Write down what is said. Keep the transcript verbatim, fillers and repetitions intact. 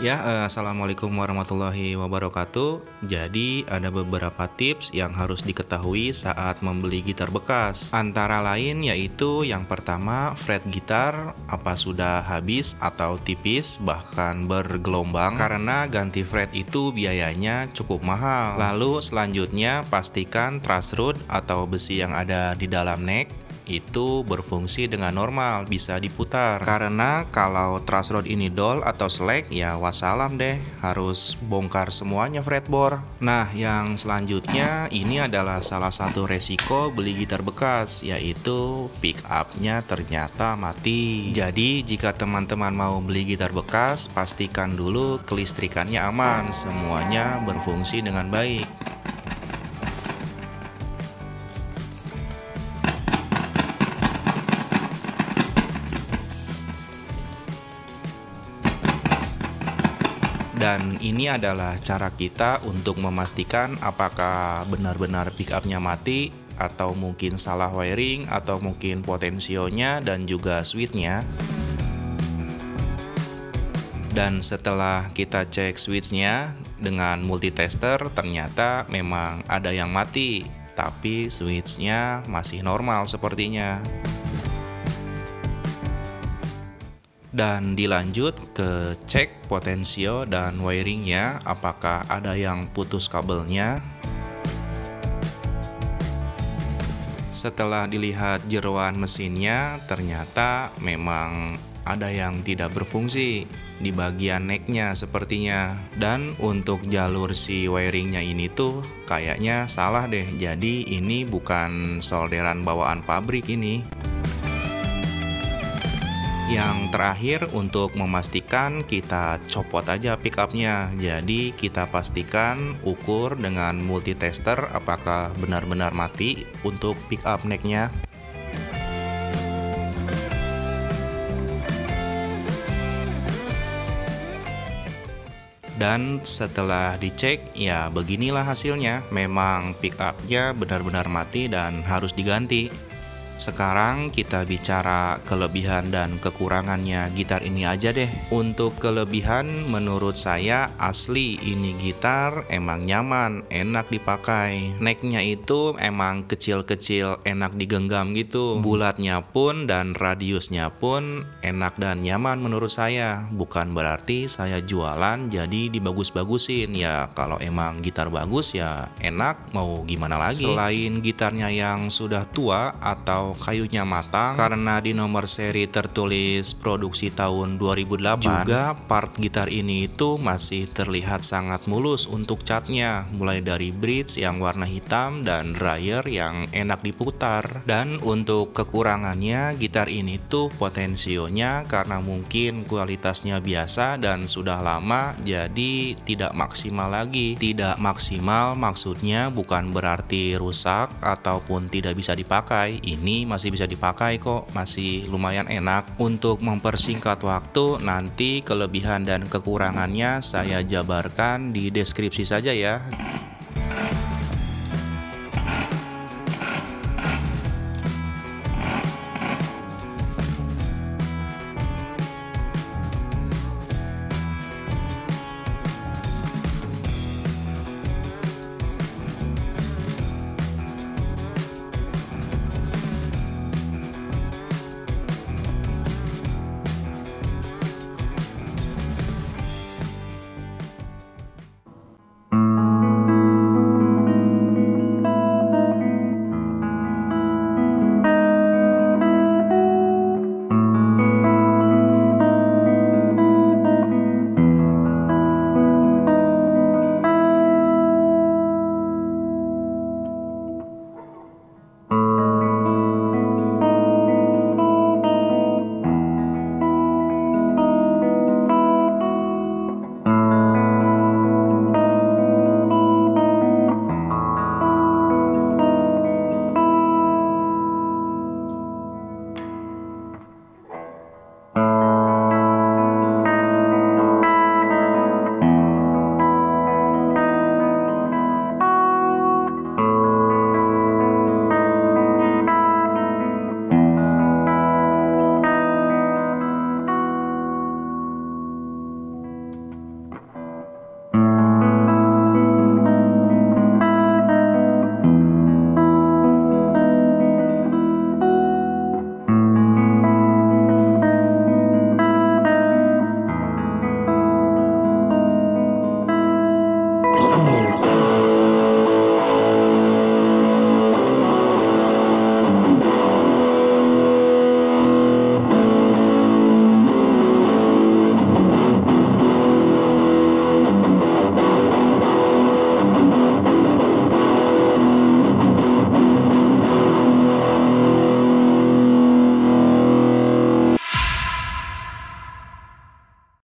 Ya, eh, assalamualaikum warahmatullahi wabarakatuh. Jadi, ada beberapa tips yang harus diketahui saat membeli gitar bekas. Antara lain yaitu yang pertama, fret gitar apa sudah habis atau tipis, bahkan bergelombang, karena ganti fret itu biayanya cukup mahal. Lalu selanjutnya, pastikan truss rod atau besi yang ada di dalam neck itu berfungsi dengan normal, bisa diputar. Karena kalau truss rod ini dol atau selek, ya wassalam deh, harus bongkar semuanya fretboard. Nah, yang selanjutnya ini adalah salah satu resiko beli gitar bekas, yaitu pick up-nya ternyata mati. Jadi jika teman-teman mau beli gitar bekas, pastikan dulu kelistrikannya aman, semuanya berfungsi dengan baik. Dan ini adalah cara kita untuk memastikan apakah benar-benar pickupnya mati, atau mungkin salah wiring, atau mungkin potensionya dan juga switchnya. Dan setelah kita cek switchnya dengan multitester, ternyata memang ada yang mati, tapi switchnya masih normal sepertinya. Dan dilanjut ke cek potensio dan wiringnya, apakah ada yang putus kabelnya. Setelah dilihat jeroan mesinnya, ternyata memang ada yang tidak berfungsi di bagian necknya sepertinya. Dan untuk jalur si wiringnya ini tuh kayaknya salah deh, jadi ini bukan solderan bawaan pabrik ini. Yang terakhir, untuk memastikan kita copot aja pickupnya. Jadi kita pastikan ukur dengan multitester apakah benar-benar mati untuk pickup necknya. Dan setelah dicek, ya beginilah hasilnya. Memang pickupnya benar-benar mati dan harus diganti. Sekarang kita bicara kelebihan dan kekurangannya gitar ini aja deh. Untuk kelebihan, menurut saya asli ini gitar emang nyaman, enak dipakai. Necknya itu emang kecil-kecil, enak digenggam gitu. Bulatnya pun dan radiusnya pun enak dan nyaman menurut saya. Bukan berarti saya jualan jadi dibagus-bagusin. Ya kalau emang gitar bagus ya enak, mau gimana lagi. Selain gitarnya yang sudah tua atau kayunya matang, karena di nomor seri tertulis produksi tahun dua ribu delapan, juga part gitar ini itu masih terlihat sangat mulus untuk catnya, mulai dari bridge yang warna hitam dan dryer yang enak diputar. Dan untuk kekurangannya, gitar ini tuh potensionya karena mungkin kualitasnya biasa dan sudah lama, jadi tidak maksimal lagi. Tidak maksimal maksudnya bukan berarti rusak ataupun tidak bisa dipakai. Ini masih bisa dipakai kok, masih lumayan enak. Untuk mempersingkat waktu, nanti kelebihan dan kekurangannya saya jabarkan di deskripsi saja ya.